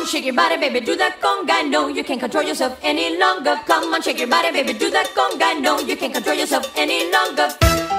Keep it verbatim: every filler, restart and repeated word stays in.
on, shake your body, baby, do that conga. No, you can't control yourself any longer. Come on, shake your body, baby, do that conga. No, you can't control yourself any longer.